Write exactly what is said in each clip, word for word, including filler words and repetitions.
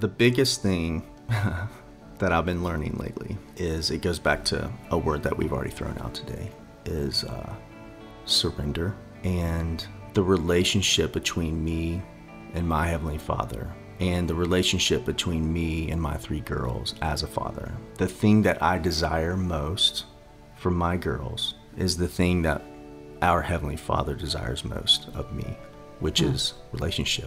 The biggest thing that I've been learning lately is, it goes back to a word that we've already thrown out today, is uh, surrender. And the relationship between me and my Heavenly Father, and the relationship between me and my three girls as a father. The thing that I desire most from my girls is the thing that our Heavenly Father desires most of me, which mm. is relationship.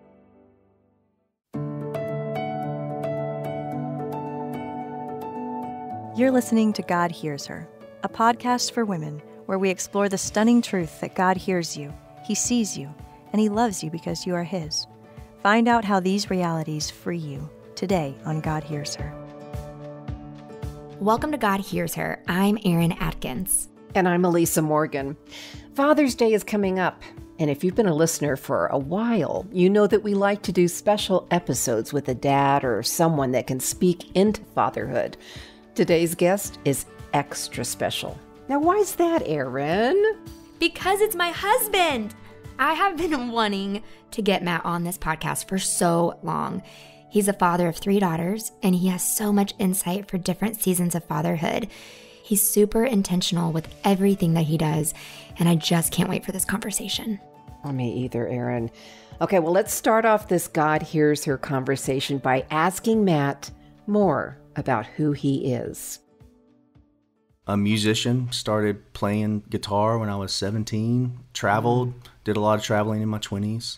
You're listening to God Hears Her, a podcast for women where we explore the stunning truth that God hears you, He sees you, and He loves you because you are His. Find out how these realities free you today on God Hears Her. Welcome to God Hears Her. I'm Erin Atkins. And I'm Elisa Morgan. Father's Day is coming up. And if you've been a listener for a while, you know that we like to do special episodes with a dad or someone that can speak into fatherhood. Today's guest is extra special. Now, why is that, Erin? Because it's my husband. I have been wanting to get Matt on this podcast for so long. He's a father of three daughters, and he has so much insight for different seasons of fatherhood. He's super intentional with everything that he does, and I just can't wait for this conversation. Well, me either, Erin. Okay, well, let's start off this God Hears Her conversation by asking Matt more about who he is. A musician, started playing guitar when I was seventeen, traveled, mm. did a lot of traveling in my twenties.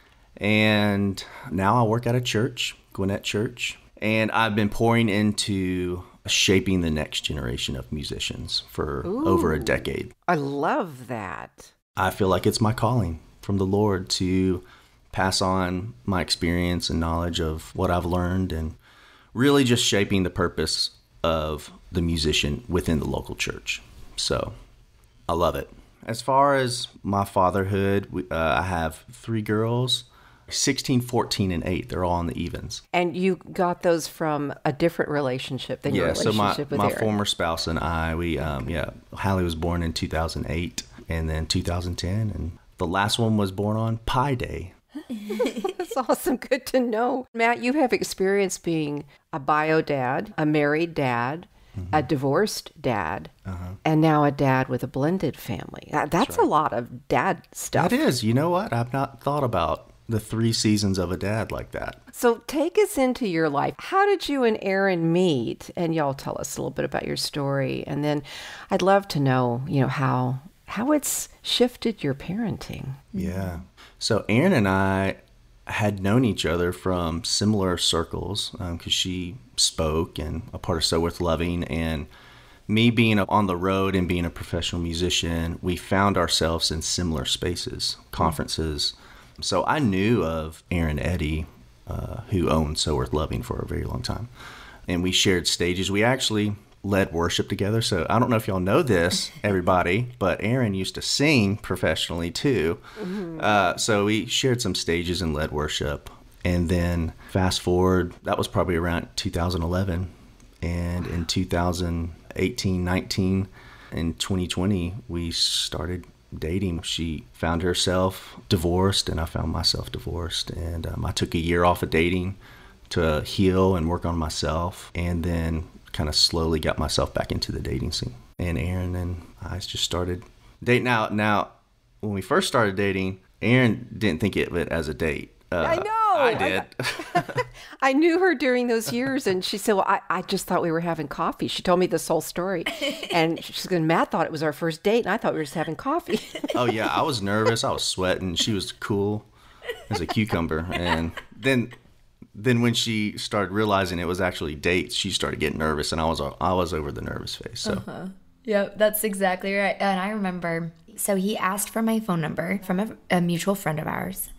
And now I work at a church, Gwinnett Church. And I've been pouring into shaping the next generation of musicians for Ooh, over a decade. I love that. I feel like it's my calling from the Lord to pass on my experience and knowledge of what I've learned, and really just shaping the purpose of the musician within the local church. So I love it. As far as my fatherhood, we, uh, I have three girls, sixteen, fourteen, and eight. They're all in the evens. And you got those from a different relationship than yeah, your relationship so my, with my Erin. former spouse and I, we, um, yeah, Hallie was born in two thousand eight and then two thousand ten. And the last one was born on Pi Day. That's awesome. Good to know. Matt, you have experience being a bio dad, a married dad, mm-hmm. a divorced dad, uh-huh. and now a dad with a blended family. That's, That's right. a lot of dad stuff. That is. You know what? I've not thought about the three seasons of a dad like that. So take us into your life. How did you and Erin meet? And y'all tell us a little bit about your story. And then I'd love to know, you know, how how it's shifted your parenting. Yeah. So Erin and I had known each other from similar circles because um, she spoke and a part of So Worth Loving, and me being on the road and being a professional musician, we found ourselves in similar spaces, conferences. Mm-hmm. So I knew of Aaron Eddy, uh, who owned So Worth Loving for a very long time, and we shared stages. We actually led worship together. So I don't know if y'all know this, everybody, but Erin used to sing professionally too. Mm-hmm. Uh, so we shared some stages and led worship. And then fast forward, that was probably around two thousand eleven. And in two thousand eighteen, nineteen, and twenty twenty, we started dating. She found herself divorced and I found myself divorced. And um, I took a year off of dating to heal and work on myself. And then kind of slowly got myself back into the dating scene. And Erin and I just started dating out. Now, when we first started dating, Erin didn't think of it as a date. Uh, I know. I did. I, I knew her during those years, and she said, well, I, I just thought we were having coffee. She told me this whole story. And she's going, Matt thought it was our first date, and I thought we were just having coffee. Oh, yeah. I was nervous. I was sweating. She was cool as a cucumber. And then... Then when she started realizing it was actually dates, she started getting nervous, and I was I was over the nervous phase. So, uh-huh. Yeah, that's exactly right. And I remember, so he asked for my phone number from a, a mutual friend of ours,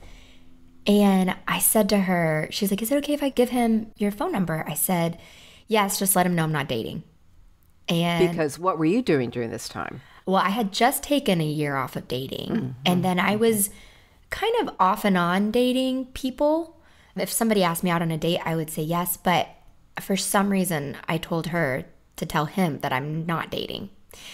and I said to her, she's like, "Is it okay if I give him your phone number?" I said, "Yes, just let him know I'm not dating." And because what were you doing during this time? Well, I had just taken a year off of dating, mm-hmm. and then I was kind of off and on dating people. If somebody asked me out on a date, I would say yes. But for some reason, I told her to tell him that I'm not dating.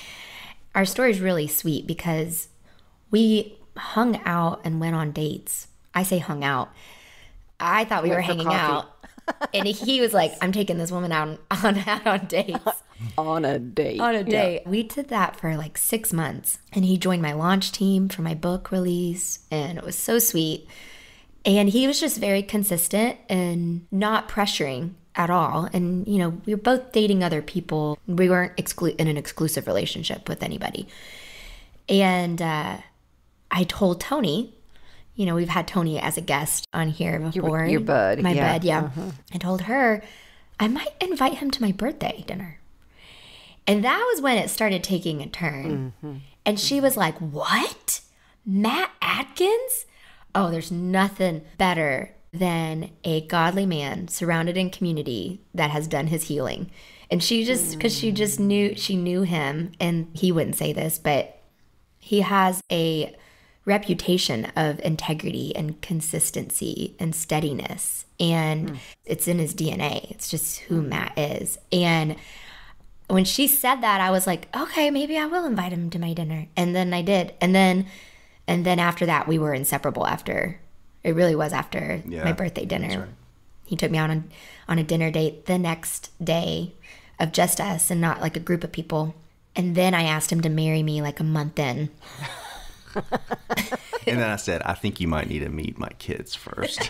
Our story is really sweet because we hung out and went on dates. I say hung out. I thought we went were hanging coffee. out. And he was like, I'm taking this woman out on, out on dates. On a date. On a date. Yeah. We did that for like six months. And he joined my launch team for my book release. And it was so sweet. And he was just very consistent and not pressuring at all. And, you know, we were both dating other people. We weren't exclu- in an exclusive relationship with anybody. And uh, I told Tony, you know, we've had Tony as a guest on here before. Your, your bud. My yeah. bud, yeah. Uh-huh. I told her I might invite him to my birthday dinner. And that was when it started taking a turn. Mm-hmm. And she was like, what? Matt Atkins? Oh, there's nothing better than a godly man surrounded in community that has done his healing. And she just, because she just knew, she knew him, and he wouldn't say this, but he has a reputation of integrity and consistency and steadiness. And mm. it's in his D N A. It's just who Matt is. And when she said that, I was like, okay, maybe I will invite him to my dinner. And then I did. And then, and then after that, we were inseparable after. It really was after yeah, my birthday dinner. Right. He took me out on, on a dinner date the next day of just us and not like a group of people. And then I asked him to marry me like a month in. And then I said, I think you might need to meet my kids first.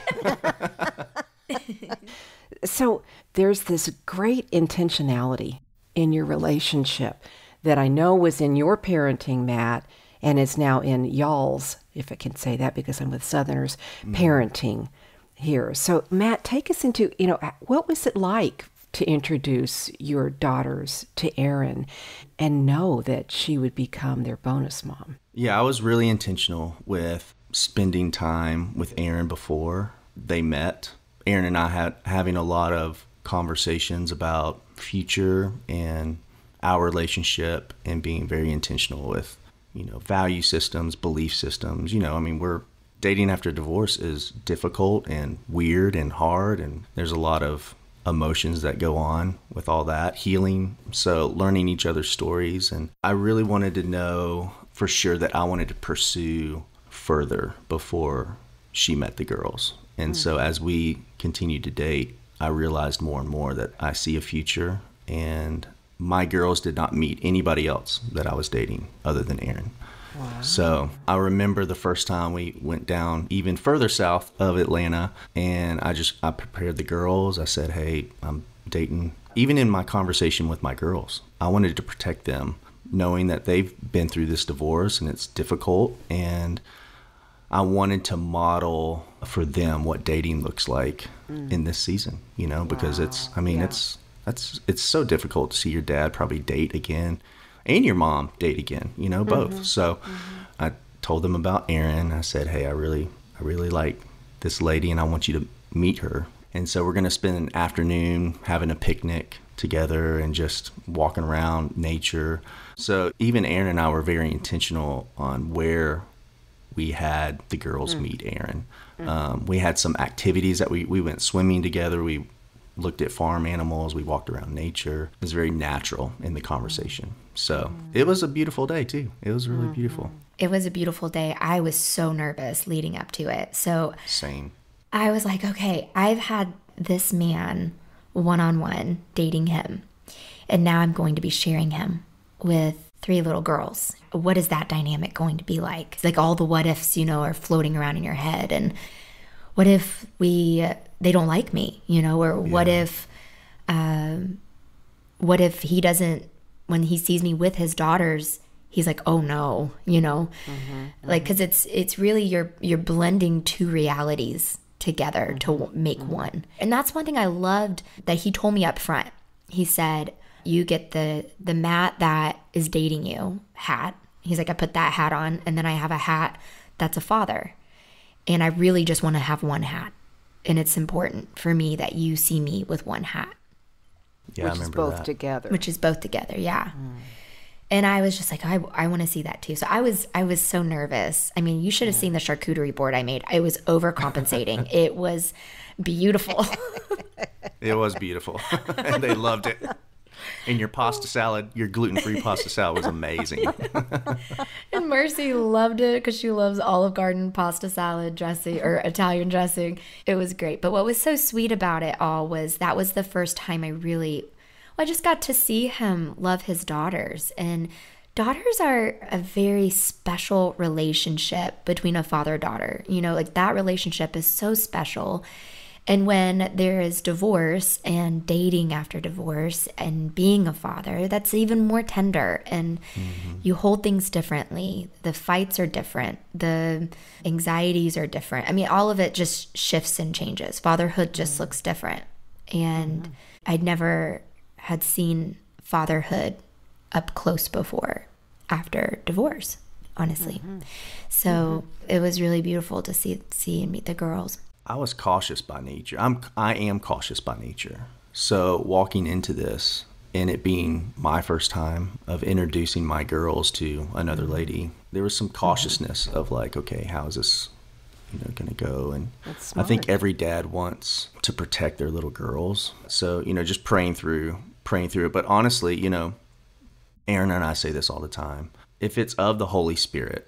So there's this great intentionality in your relationship that I know was in your parenting, Matt, and is now in y'all's, if I can say that because I'm with Southerners, mm. parenting here. So Matt, take us into, you know, what was it like to introduce your daughters to Erin and know that she would become their bonus mom? Yeah, I was really intentional with spending time with Erin before they met. Erin and I had having a lot of conversations about future and our relationship and being very intentional with, you know, value systems, belief systems. You know, I mean, we're dating after divorce is difficult and weird and hard, and there's a lot of emotions that go on with all that, healing. So learning each other's stories. And I really wanted to know for sure that I wanted to pursue further before she met the girls. And mm. so as we continued to date, I realized more and more that I see a future, and my girls did not meet anybody else that I was dating other than Erin. Wow. So I remember the first time we went down even further south of Atlanta, and I just, I prepared the girls. I said, hey, I'm dating. Even in my conversation with my girls, I wanted to protect them, knowing that they've been through this divorce and it's difficult. And I wanted to model for them what dating looks like mm. in this season, you know, because wow. it's, I mean, yeah. it's, that's, it's so difficult to see your dad probably date again and your mom date again, you know, both. Mm-hmm. So mm-hmm. I told them about Erin. I said, hey, I really, I really like this lady and I want you to meet her. And so we're going to spend an afternoon having a picnic together and just walking around nature. So even Erin and I were very intentional on where we had the girls mm. meet Erin. Mm. Um, we had some activities that we, we went swimming together. We looked at farm animals. We walked around nature. It was very natural in the conversation. So mm. it was a beautiful day too. It was really mm-hmm. beautiful. It was a beautiful day. I was so nervous leading up to it. So same. I was like, okay, I've had this man one-on-one dating him, and now I'm going to be sharing him with three little girls. What is that dynamic going to be like? It's like all the what ifs, you know, are floating around in your head. And what if we, they don't like me, you know, or yeah. what if, um, what if he doesn't, when he sees me with his daughters, he's like, oh no, you know, mm-hmm, like, mm-hmm. cause it's, it's really, you're, you're blending two realities together to make mm-hmm. one. And that's one thing I loved that he told me up front. He said, you get the the Matt that is dating you hat. He's like, I put that hat on, and then I have a hat that's a father. And I really just want to have one hat. And it's important for me that you see me with one hat. Yeah, Which I remember is both that. together. Which is both together, yeah. Mm. And I was just like, I, I want to see that too. So I was I was so nervous. I mean, you should have yeah. seen the charcuterie board I made. I was overcompensating. It was beautiful. It was beautiful. And they loved it. And your pasta salad, your gluten-free pasta salad was amazing. And Mercy loved it because she loves Olive Garden pasta salad dressing or Italian dressing. It was great. But what was so sweet about it all was that was the first time I really, well, I just got to see him love his daughters. And daughters are a very special relationship between a father-daughter. You know, like that relationship is so special. And when there is divorce and dating after divorce and being a father, that's even more tender. And mm-hmm. you hold things differently. The fights are different. The anxieties are different. I mean, all of it just shifts and changes. Fatherhood just mm-hmm. looks different. And mm-hmm. I'd never had seen fatherhood up close before after divorce, honestly. Mm-hmm. So mm-hmm. it was really beautiful to see see and meet the girls. I was cautious by nature. I'm I am cautious by nature. So walking into this and it being my first time of introducing my girls to another lady, there was some cautiousness of like, okay, how is this, you know, going to go? And I think every dad wants to protect their little girls. So, you know, just praying through, praying through it. But honestly, you know, Aaron and I say this all the time. If it's of the Holy Spirit,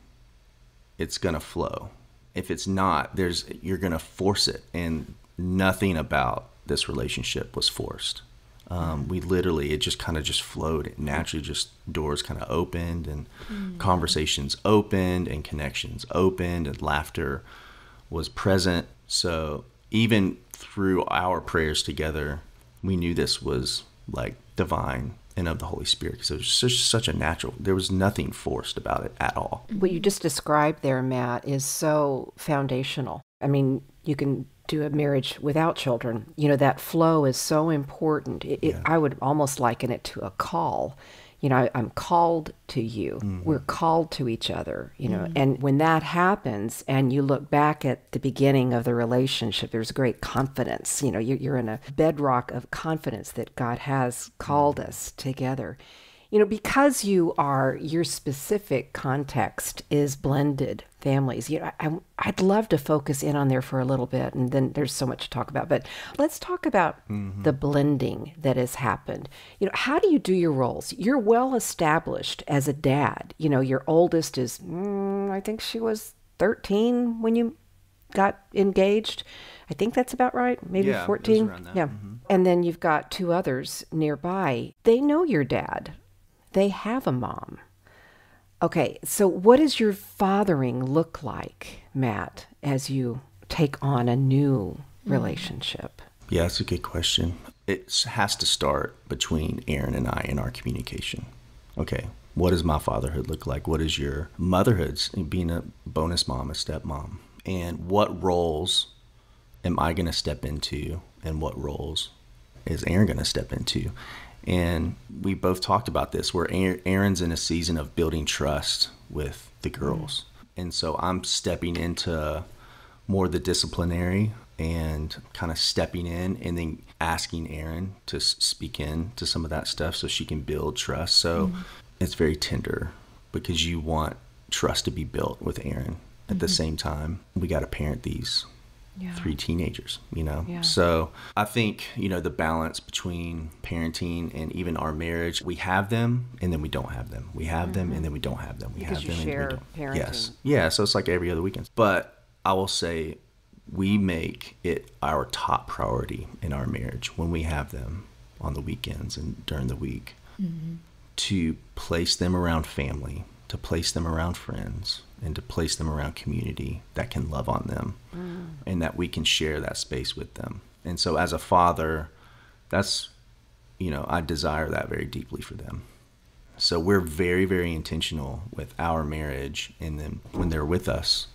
it's going to flow. If it's not, there's you're going to force it. And nothing about this relationship was forced. Um, we literally, it just kind of just flowed. It naturally just doors kind of opened and mm. conversations opened and connections opened and laughter was present. So even through our prayers together, we knew this was like divine and of the Holy Spirit, because it was just such a natural, there was nothing forced about it at all. What you just described there, Matt, is so foundational. I mean, you can do a marriage without children. You know, that flow is so important. It, yeah. it, I would almost liken it to a call. You know, I, I'm called to you. Mm-hmm. We're called to each other, you know, mm-hmm. and when that happens and you look back at the beginning of the relationship, there's great confidence. You know, you're, you're in a bedrock of confidence that God has called mm-hmm. us together. You know, because you are, your specific context is blended families. You know, I, I'd love to focus in on there for a little bit, and then there's so much to talk about. But let's talk about mm-hmm. the blending that has happened. You know, how do you do your roles? You're well established as a dad. You know, your oldest is, mm, I think she was thirteen when you got engaged. I think that's about right. Maybe yeah, fourteen. Around that. Yeah. Mm-hmm. And then you've got two others nearby. They know your dad. They have a mom. Okay, so what does your fathering look like, Matt, as you take on a new relationship? Yeah, that's a good question. It has to start between Aaron and I in our communication. Okay, what does my fatherhood look like? What is your motherhood, being a bonus mom, a stepmom? And what roles am I going to step into, and what roles is Aaron going to step into? And we both talked about this, where Aaron's in a season of building trust with the girls. Mm. And so I'm stepping into more the disciplinary and kind of stepping in and then asking Aaron to speak in to some of that stuff so she can build trust. So mm. it's very tender because you want trust to be built with Aaron. At mm-hmm. the same time, we got to parent these Yeah. three teenagers, you know? Yeah. So I think, you know, the balance between parenting and even our marriage, we have them and then we don't have them. We have mm-hmm. them and then we don't have them. We because have them you share and we don't. Parenting. Yes. Yeah. So it's like every other weekend. But I will say we make it our top priority in our marriage when we have them on the weekends and during the week mm-hmm. to place them around family, to place them around friends, and to place them around community that can love on them mm. and that we can share that space with them. And so as a father, that's, you know, I desire that very deeply for them. So we're very, very intentional with our marriage. And then when they're with us,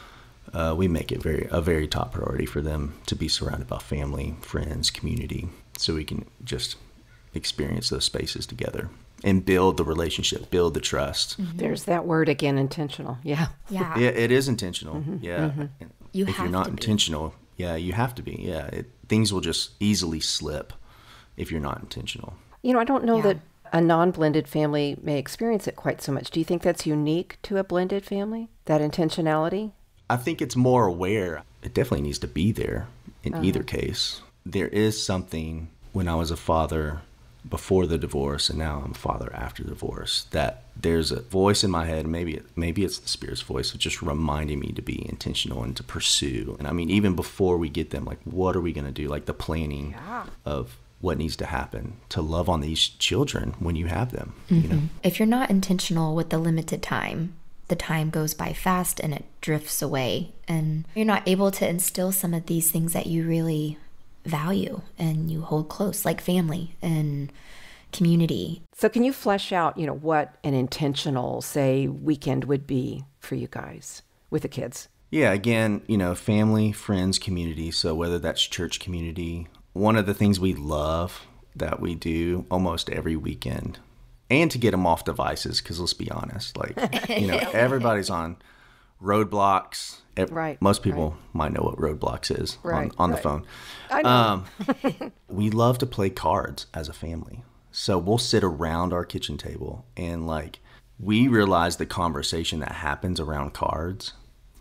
uh, we make it very a very top priority for them to be surrounded by family, friends, community, so we can just experience those spaces together and build the relationship, build the trust. Mm-hmm. There's that word again, intentional. Yeah. Yeah. Yeah, it is intentional. Mm-hmm. Yeah. Mm-hmm. You if have you're not to intentional, be. yeah, you have to be. Yeah. It, things will just easily slip if you're not intentional. You know, I don't know yeah. that a non-blended family may experience it quite so much. Do you think that's unique to a blended family, that intentionality? I think it's more aware. It definitely needs to be there in uh-huh. either case. There is something when I was a father before the divorce and now I'm a father after the divorce, that there's a voice in my head, maybe maybe it's the Spirit's voice, of just reminding me to be intentional and to pursue. And I mean, even before we get them, like, what are we going to do? Like the planning yeah. of what needs to happen to love on these children when you have them. Mm-hmm. You know, if you're not intentional with the limited time, the time goes by fast and it drifts away, and you're not able to instill some of these things that you really value and you hold close, like family and community. So can you flesh out, you know, what an intentional, say, weekend would be for you guys with the kids? Yeah, again, you know, family, friends, community. So whether that's church community, one of the things we love that we do almost every weekend, and to get them off devices, because let's be honest, like, you know, everybody's on Roadblocks. Right. Most people right. might know what Roadblocks is right, on, on right. the phone. I know. Um, we love to play cards as a family. So we'll sit around our kitchen table and, like, we realize the conversation that happens around cards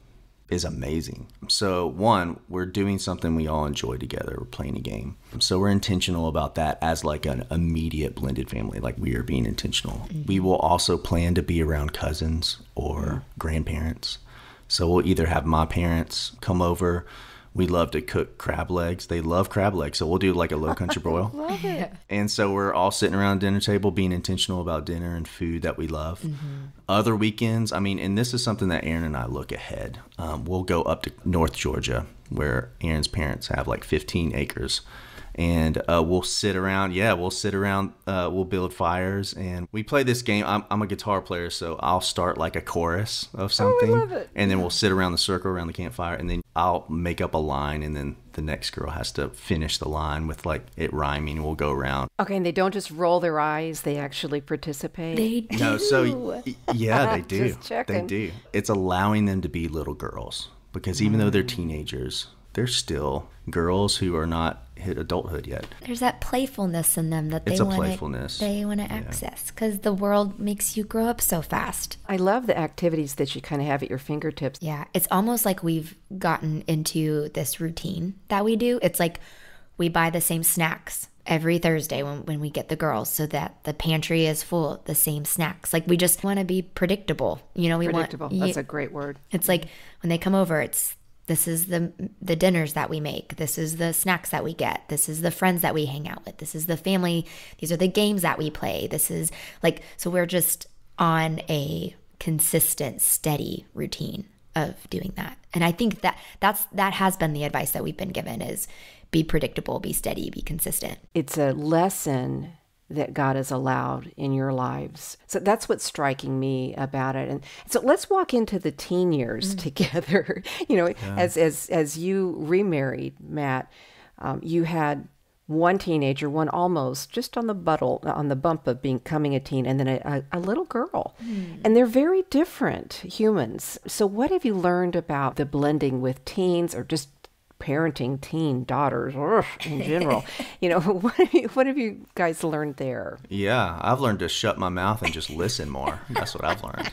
is amazing. So one, we're doing something we all enjoy together. We're playing a game. So we're intentional about that as like an immediate blended family, like we are being intentional. Mm-hmm. We will also plan to be around cousins or mm-hmm. grandparents. So we'll either have my parents come over. We love to cook crab legs. They love crab legs. So we'll do like a low country broil. Love it. And so we're all sitting around the dinner table being intentional about dinner and food that we love. Mm-hmm. Other weekends, I mean, and this is something that Aaron and I look ahead. Um, we'll go up to North Georgia where Aaron's parents have like fifteen acres. And uh, we'll sit around. Yeah, we'll sit around. Uh, we'll build fires. And we play this game. I'm, I'm a guitar player, so I'll start like a chorus of something. Oh, I love it. And then we'll sit around the circle around the campfire. And then I'll make up a line. And then the next girl has to finish the line with like it rhyming. We'll go around. Okay, and they don't just roll their eyes. They actually participate. They do. No, so yeah, they do. Just checking. They do. It's allowing them to be little girls. Because even mm. though they're teenagers, they're still girls who are not hit adulthood yet. There's that playfulness in them that they it's a want playfulness. to they want to access, because the world makes you grow up so fast. I love the activities that you kind of have at your fingertips. Yeah, it's almost like we've gotten into this routine that we do. It's like we buy the same snacks every Thursday when, when we get the girls, so that the pantry is full of the same snacks. Like we just want to be predictable. You know, we predictable. want That's yeah, a great word. It's like when they come over, it's this is the the dinners that we make. This is the snacks that we get. This is the friends that we hang out with. This is the family. These are the games that we play. This is like, so we're just on a consistent, steady routine of doing that. And I think that that's that has been the advice that we've been given is be predictable, be steady, be consistent. It's a lesson that God has allowed in your lives. So that's what's striking me about it. And so let's walk into the teen years mm. together. You know, yeah. as as as you remarried, Matt, um, you had one teenager, one almost just on the buttle, on the bump of becoming a teen, and then a, a, a little girl. Mm. And they're very different humans. So what have you learned about the blending with teens, or just parenting teen daughters ugh, in general? You know, what have you, what have you guys learned there? Yeah, I've learned to shut my mouth and just listen more. That's what I've learned.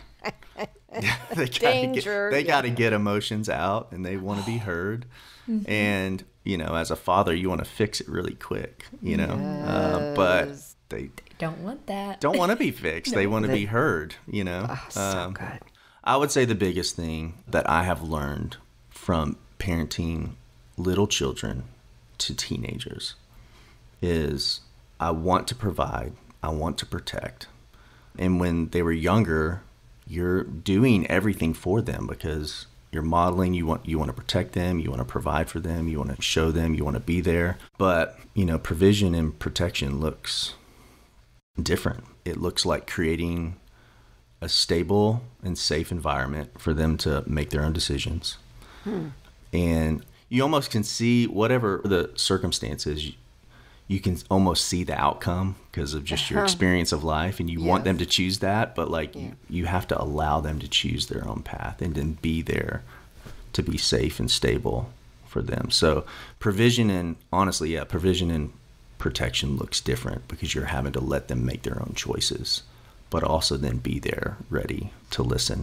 they gotta Danger. Get, they yeah. got to get emotions out, and they want to be heard. Mm-hmm. And, you know, as a father, you want to fix it really quick, you know, yes. uh, but they, they don't want that. Don't want to be fixed. no. They want to they, be heard, you know. Oh, so um, good. I would say the biggest thing that I have learned from parenting little children to teenagers is I want to provide, I want to protect. And when they were younger, you're doing everything for them because you're modeling, you want you want to protect them, you want to provide for them, you want to show them, you want to be there. But, you know, provision and protection looks different. It looks like creating a stable and safe environment for them to make their own decisions. Hmm. And you almost can see whatever the circumstances, you, you can almost see the outcome because of just your experience of life, and you yes. want them to choose that, but like yeah. you, you have to allow them to choose their own path and then be there to be safe and stable for them. So provision and honestly, yeah, provision and protection looks different because you're having to let them make their own choices, but also then be there ready to listen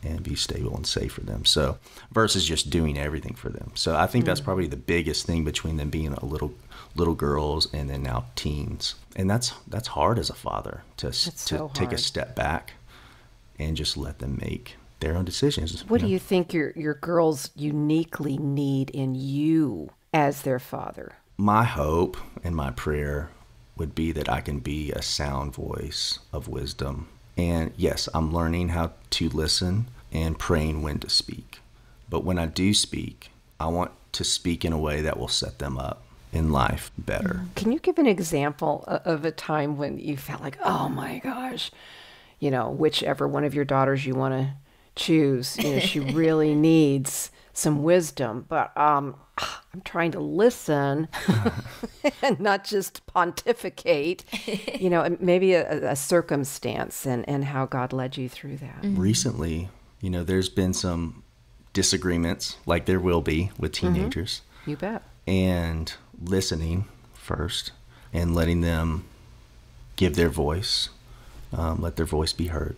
and be stable and safe for them. So versus just doing everything for them. So I think mm. that's probably the biggest thing between them being a little little girls and then now teens. And that's that's hard as a father to to so take hard. a step back and just let them make their own decisions. What you know? do you think your your girls uniquely need in you as their father? My hope and my prayer would be that I can be a sound voice of wisdom. And yes, I'm learning how to listen and praying when to speak. But when I do speak, I want to speak in a way that will set them up in life better. Can you give an example of a time when you felt like, oh my gosh, you know, whichever one of your daughters you want to choose, you know, she really needs some wisdom, but um, I'm trying to listen and not just pontificate, you know, maybe a, a circumstance and, and how God led you through that. Mm-hmm. Recently, you know, there's been some disagreements, like there will be with teenagers. Mm-hmm. You bet. And listening first and letting them give their voice, um, let their voice be heard.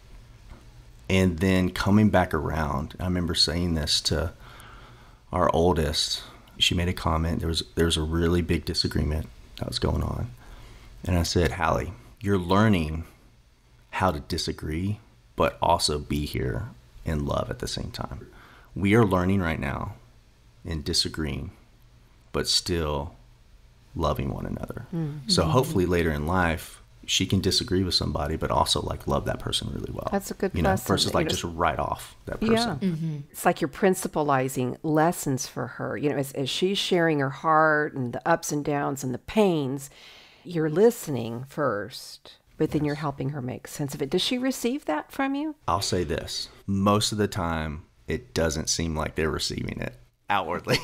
And then coming back around, I remember saying this to our oldest. She made a comment. There was there was a really big disagreement that was going on. And I said, Hallie, you're learning how to disagree, but also be here in love at the same time. We are learning right now in disagreeing, but still loving one another. Mm-hmm. So hopefully later in life, she can disagree with somebody, but also like love that person really well. That's a good you know, lesson. versus like you know, just write off that person. Yeah. Mm-hmm. It's like you're principalizing lessons for her. You know, as, as she's sharing her heart and the ups and downs and the pains, you're listening first, but then you're helping her make sense of it. Does she receive that from you? I'll say this. Most of the time, it doesn't seem like they're receiving it outwardly,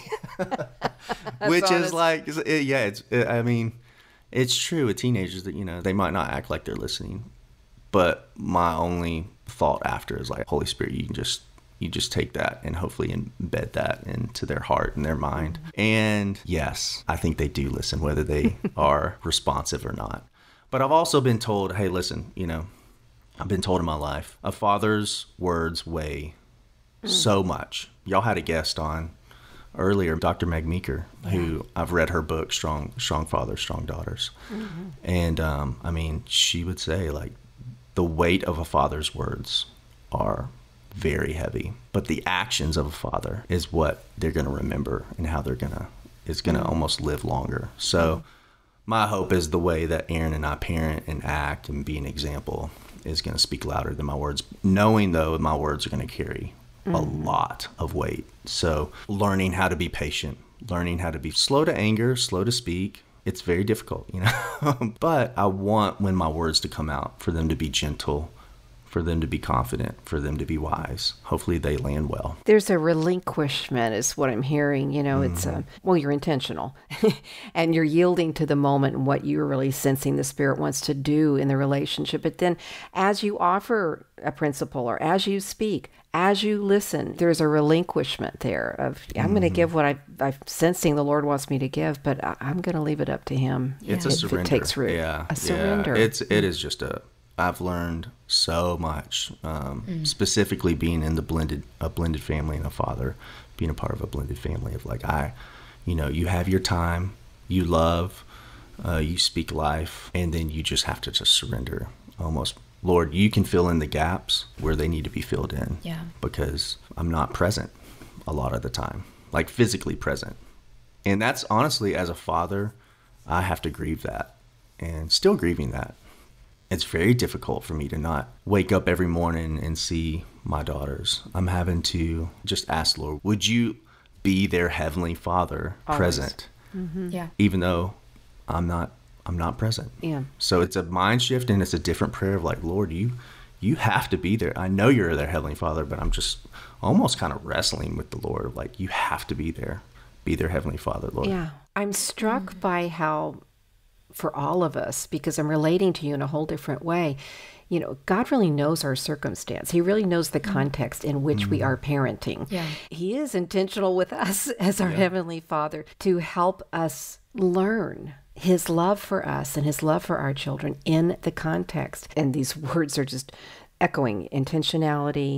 which honest. is like, yeah, it's, I mean, it's true with teenagers that, you know, they might not act like they're listening, but my only thought after is like, Holy Spirit, you can just, you just take that and hopefully embed that into their heart and their mind. And yes, I think they do listen, whether they are responsive or not. But I've also been told, hey, listen, you know, I've been told in my life, a father's words weigh mm. so much. Y'all had a guest on earlier, Doctor Meg Meeker, yeah. who I've read her book, Strong Strong Fathers, Strong Daughters. Mm-hmm. And, um, I mean, she would say, like, the weight of a father's words are very heavy, but the actions of a father is what they're going to remember and how they're going to, is going to mm-hmm. almost live longer. So mm-hmm. my hope is the way that Aaron and I parent and act and be an example is going to speak louder than my words, knowing, though, my words are going to carry mm-hmm. a lot of weight. So learning how to be patient, learning how to be slow to anger, slow to speak. It's very difficult, you know, but I want when my words to come out for them to be gentle, for them to be confident, for them to be wise. Hopefully they land well. There's a relinquishment is what I'm hearing. You know, mm-hmm. it's, a, well, you're intentional and you're yielding to the moment and what you're really sensing the Spirit wants to do in the relationship. But then as you offer a principle or as you speak, as you listen, there's a relinquishment there of, I'm mm-hmm. going to give what I, I'm sensing the Lord wants me to give, but I, I'm going to leave it up to Him. It's yeah. a surrender. If it takes root. Yeah. A surrender. Yeah. It's, it is just a, I've learned so much, um, mm. specifically being in the blended, a blended family and a father, being a part of a blended family of like, I, you know, you have your time, you love, uh, you speak life, and then you just have to just surrender almost. Lord, you can fill in the gaps where they need to be filled in. Yeah. Because I'm not present a lot of the time, like physically present. And that's honestly, as a father, I have to grieve that and still grieving that. It's very difficult for me to not wake up every morning and see my daughters. I'm having to just ask, Lord, would you be their heavenly Father Always. present? Mm-hmm. Yeah. Even though I'm not I'm not present. Yeah. So it's a mind shift and it's a different prayer of like, Lord, you you have to be there. I know you're their heavenly Father, but I'm just almost kind of wrestling with the Lord. Like, you have to be there. Be their heavenly Father, Lord. Yeah. I'm struck mm-hmm. by how, for all of us, because I'm relating to you in a whole different way, you know, God really knows our circumstance. He really knows the context in which mm-hmm. we are parenting. Yeah. He is intentional with us as our yeah. Heavenly Father to help us learn His love for us and His love for our children in the context. And these words are just echoing intentionality,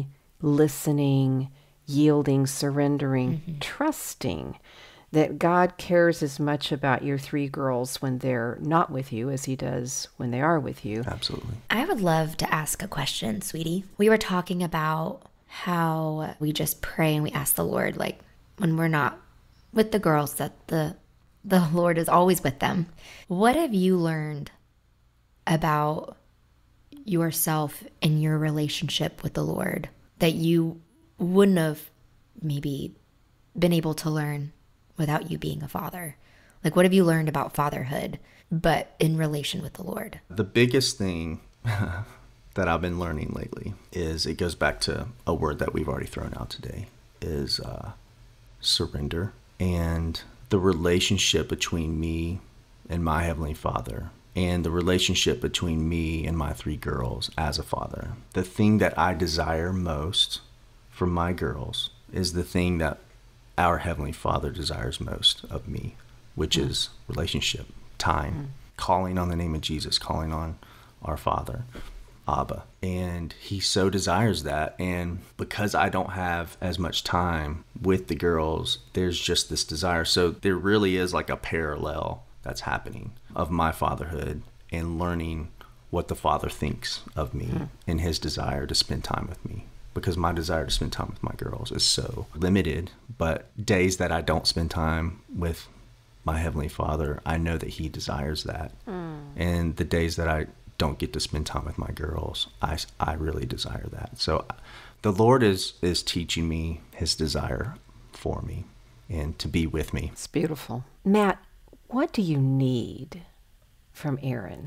listening, yielding, surrendering, mm-hmm. trusting that God cares as much about your three girls when they're not with you as he does when they are with you. Absolutely. I would love to ask a question, sweetie. We were talking about how we just pray and we ask the Lord, like when we're not with the girls, that the the Lord is always with them. What have you learned about yourself and your relationship with the Lord that you wouldn't have maybe been able to learn without you being a father? Like, what have you learned about fatherhood, but in relation with the Lord? The biggest thing that I've been learning lately is, it goes back to a word that we've already thrown out today, is uh, surrender. And the relationship between me and my Heavenly Father, and the relationship between me and my three girls as a father. The thing that I desire most from my girls is the thing that our Heavenly Father desires most of me, which mm. is relationship, time, mm. calling on the name of Jesus, calling on our Father, Abba. And he so desires that. And because I don't have as much time with the girls, there's just this desire. So there really is like a parallel that's happening of my fatherhood and learning what the Father thinks of me mm. and his desire to spend time with me. Because my desire to spend time with my girls is so limited, but days that I don't spend time with my Heavenly Father, I know that he desires that. Mm. And the days that I don't get to spend time with my girls, I, I really desire that. So the Lord is, is teaching me his desire for me and to be with me. It's beautiful. Matt, what do you need from Aaron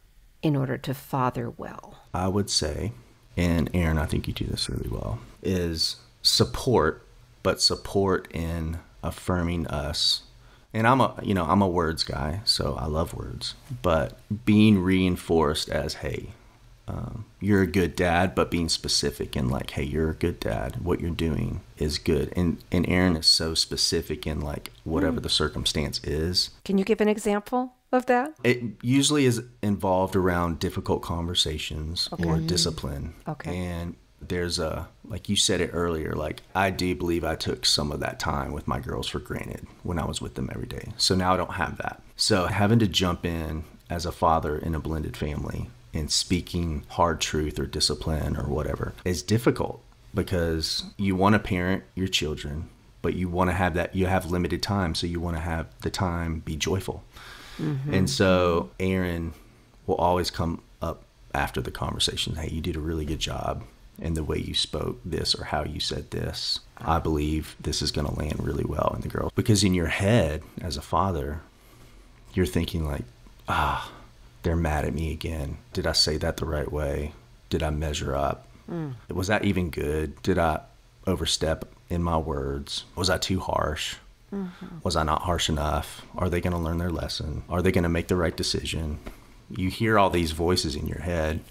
in order to father well? I would say, and Aaron, I think you do this really well, is support, but support in affirming us. And I'm a, you know, I'm a words guy, so I love words, but being reinforced as, hey, um, you're a good dad, but being specific in like, hey, you're a good dad. What you're doing is good. And, and Aaron is so specific in like whatever mm. the circumstance is. Can you give an example of that? It usually is involved around difficult conversations okay. or discipline. Okay. And there's a, like you said it earlier, like I do believe I took some of that time with my girls for granted when I was with them every day. So now I don't have that. So having to jump in as a father in a blended family and speaking hard truth or discipline or whatever is difficult because you want to parent your children, but you want to have that, you have limited time. So you want to have the time be joyful. Mm-hmm. And so Aaron will always come up after the conversation. Hey, you did a really good job in the way you spoke this or how you said this. I believe this is going to land really well in the girls. Because in your head as a father, you're thinking like, ah, they're mad at me again. Did I say that the right way? Did I measure up? Mm. Was that even good? Did I overstep in my words? Was I too harsh? Mm-hmm. Was I not harsh enough? Are they going to learn their lesson? Are they going to make the right decision? You hear all these voices in your head.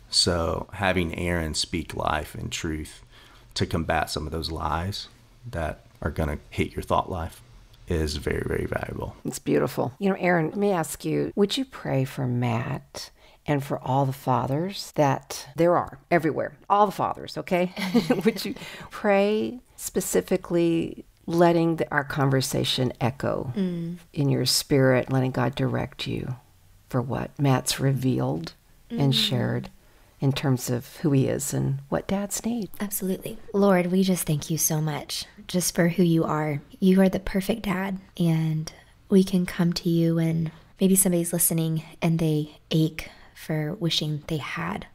So having Aaron speak life and truth to combat some of those lies that are going to hit your thought life is very, very valuable. It's beautiful. You know, Aaron, let me ask you, would you pray for Matt and for all the fathers that there are everywhere? All the fathers, okay? Would you pray specifically letting the, our conversation echo mm. in your spirit, letting God direct you for what Matt's revealed mm. and shared in terms of who he is and what dads need? Absolutely. Lord, we just thank you so much just for who you are. You are the perfect dad, and we can come to you, and maybe somebody's listening and they ache for wishing they had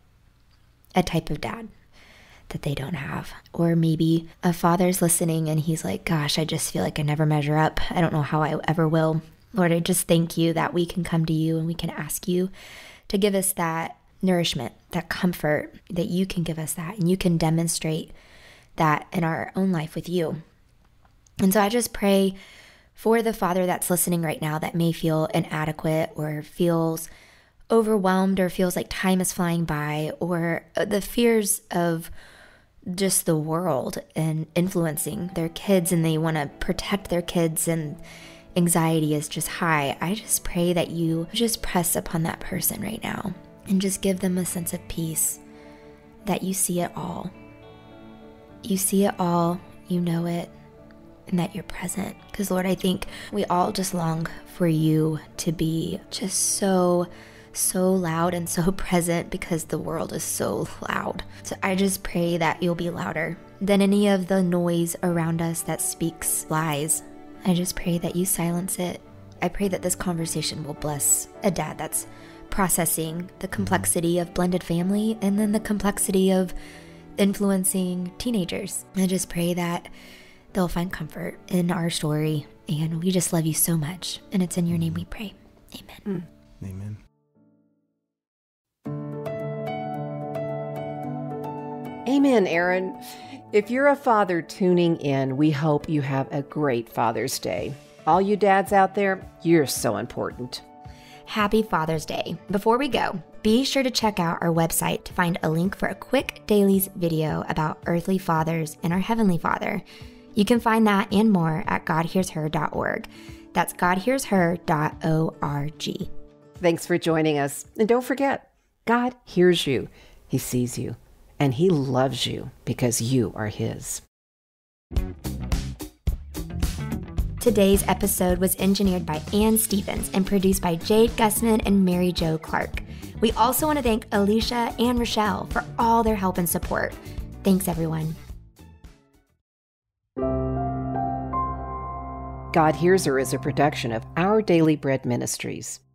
a type of dad that they don't have. Or maybe a father's listening and he's like, gosh, I just feel like I never measure up. I don't know how I ever will. Lord, I just thank you that we can come to you and we can ask you to give us that nourishment, that comfort, that you can give us that, and you can demonstrate that in our own life with you. And so I just pray for the father that's listening right now that may feel inadequate or feels overwhelmed or feels like time is flying by, or the fears of just the world and influencing their kids, and they want to protect their kids and anxiety is just high. I just pray that you just press upon that person right now and just give them a sense of peace, that you see it all, you see it all, you know it, and that you're present. Because Lord, I think we all just long for you to be just so, so loud and so present because the world is so loud. So I just pray that you'll be louder than any of the noise around us that speaks lies. I just pray that you silence it. I pray that this conversation will bless a dad that's processing the complexity of blended family and then the complexity of influencing teenagers. I just pray that they'll find comfort in our story, and we just love you so much. And it's in your name we pray. Amen. Mm. Amen. Amen, Aaron. If you're a father tuning in, we hope you have a great Father's Day. All you dads out there, you're so important. Happy Father's Day. Before we go, be sure to check out our website to find a link for a quick dailies video about earthly fathers and our Heavenly Father. You can find that and more at god hears her dot org. That's god hears her dot org. Thanks for joining us. And don't forget, God hears you, He sees you, and He loves you because you are His. Today's episode was engineered by Ann Stevens and produced by Jade Gussman and Mary Jo Clark. We also want to thank Alicia and Rochelle for all their help and support. Thanks, everyone. God Hears Her is a production of Our Daily Bread Ministries.